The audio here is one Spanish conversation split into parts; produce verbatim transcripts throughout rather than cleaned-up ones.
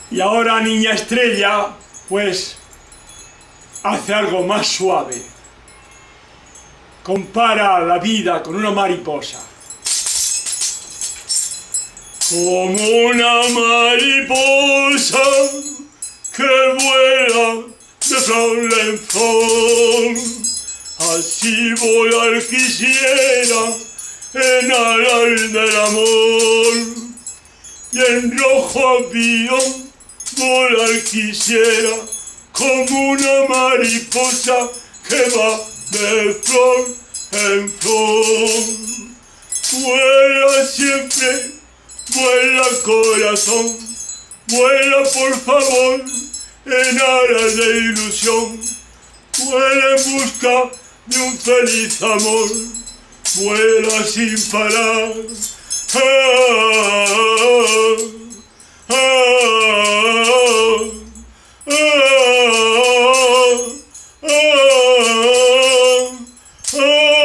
Y ahora Niña Estrella, pues, hace algo más suave. Compara la vida con una mariposa. Como una mariposa que vuela de flor en flor, así volar quisiera en alas del amor, y en rojo avión volar quisiera como una mariposa que va de flor en flor. Vuela siempre, vuela corazón, vuela por favor en aras de ilusión, vuela en busca de un feliz amor, vuela sin parar. Ah, ah, ah, ah, ah,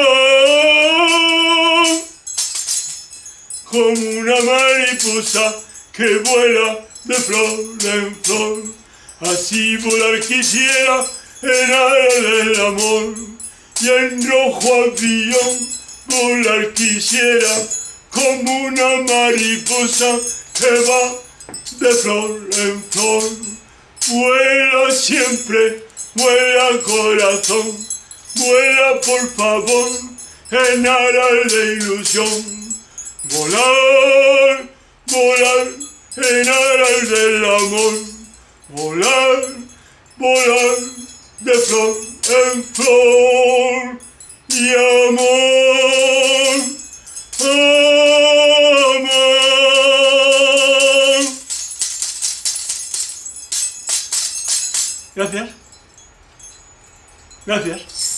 ah. Como una mariposa que vuela de flor en flor, así volar quisiera en alas del amor, y en rojo avión volar quisiera como una mariposa que va de flor en flor. Vuela siempre, vuela corazón, vuela por favor en aras de ilusión. Volar, volar en aras del amor, volar, volar de flor en flor, y amor, amor. Gracias. Gracias.